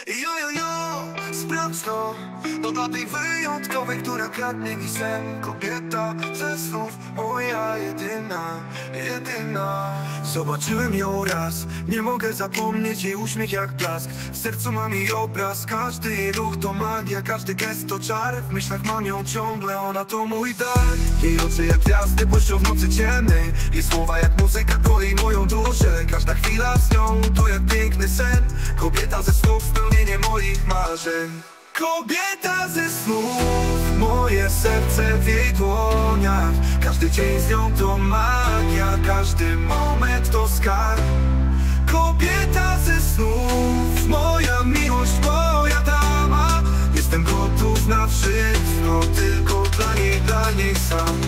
Jo, sprawdź to. To dla tej wyjątkowej, która kradnie mi sen. Kobieta ze snów, moja jedyna. Zobaczyłem ją raz, nie mogę zapomnieć jej uśmiech jak blask. W sercu mam jej obraz, każdy jej ruch to magia, każdy gest to czar. W myślach mam ją ciągle, ona to mój dar. Jej oczy jak gwiazdy błyszczą w nocy ciemnej. Jej słowa jak muzyka koi moją duszę. Każda chwila z nią to jak piękny sen. Kobieta ze snów, spełnienie moich marzeń. Kobieta ze snów, moje serce w jej dłoniach. Każdy dzień z nią to magia, każdy moment to skarb. Kobieta ze snów, moja miłość, moja dama. Jestem gotów na wszystko, tylko dla niej sam.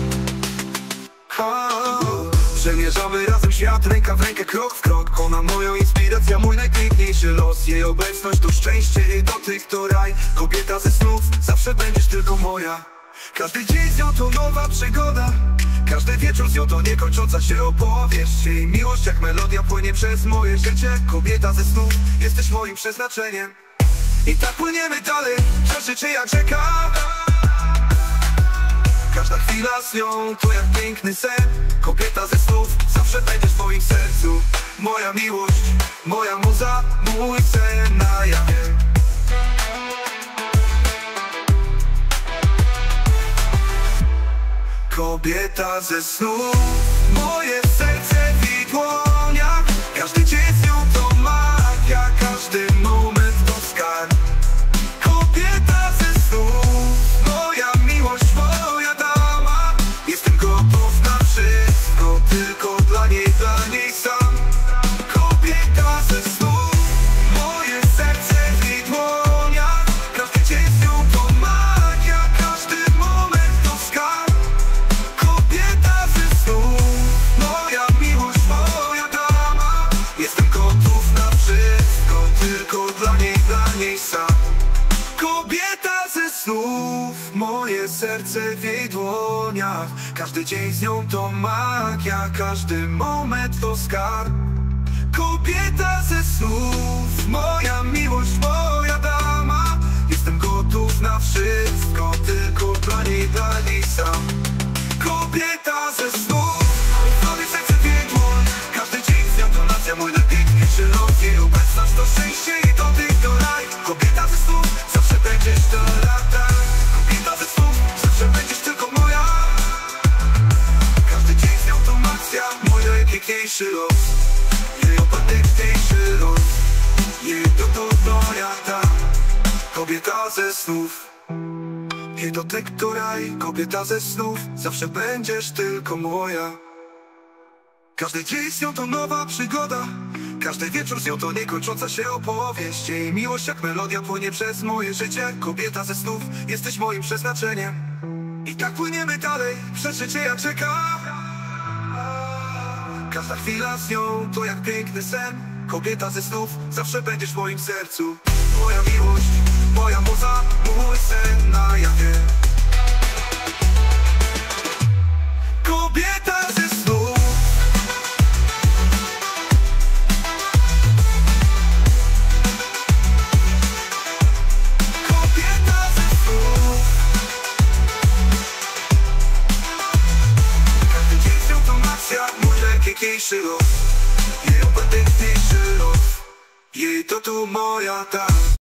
Przemierzamy razem świat, ręka w rękę, krok w krok. Ona moja inspiracja, mój najpiękniejszy los. Jej obecność to szczęście, jej dotyk to raj. Kobieta ze snów, zawsze będziesz tylko moja. Każdy dzień z nią to nowa przygoda. Każdy wieczór z nią to niekończąca się opowieść. Jej miłość jak melodia płynie przez moje życie. Kobieta ze snów, jesteś moim przeznaczeniem. I tak płyniemy dalej, czas życie jak rzeka. Każda chwila z nią to jak piękny sen. Kobieta ze snów, zawsze będziesz w moim sercu. Moja miłość, moja muza, mój sen na jawie. Kobieta ze snów, moje serce w jej dłoniach. Każdy dzień z nią to magia, każdy moment to skarb. Kobieta ze snów, moja miłość, moja dama. Jestem gotów na wszystko, tylko dla niej sam. Kobieta ze snów, moje serce w jej dłoniach. Każdy dzień z nią to magia, każdy moment to skarb. Kobieta ze snów, moja miłość, moja dama. Jestem gotów na wszystko, tylko dla niej sam. Kobieta ze snów, moje serce w jej dłoniach. Każdy dzień z nią to magia, każdy moment to skarb. Kobieta ze snów, moja miłość, moja dama. Jestem gotów na wszystko, tylko dla niej sam. Kobieta ze snów, moje serce w jej dłoń. Każdy dzień z nią to nacja, mój najpiękniejszy los. Jej obecność to szczęście i dotyk to raj. Kobieta ze snów, zawsze będziesz do lata. Kobieta ze snów, zawsze będziesz tylko moja. Każdy dzień z nią to akcja, mój najpiękniejszy los. Jej najpiękniejszy los. Jej to moja ta. Kobieta ze snów. Jej dotyk to raj, kobieta ze snów. Zawsze będziesz tylko moja. Każdy dzień z nią to nowa przygoda. Każdy wieczór z nią to niekończąca się opowieść. Jej miłość jak melodia płynie przez moje życie. Kobieta ze snów, jesteś moim przeznaczeniem. I tak płyniemy dalej, przez życie jak czeka. Każda chwila z nią to jak piękny sen. Kobieta ze snów, zawsze będziesz w moim sercu. Moja miłość, moja muza, mój sen na jawie. Kobieta ze snów. Kobieta ze snów. Każdy dzień z nią to akcja, mój najpiękniejszy los. Jej najpiękniejszy los. Jej to tu moja ta.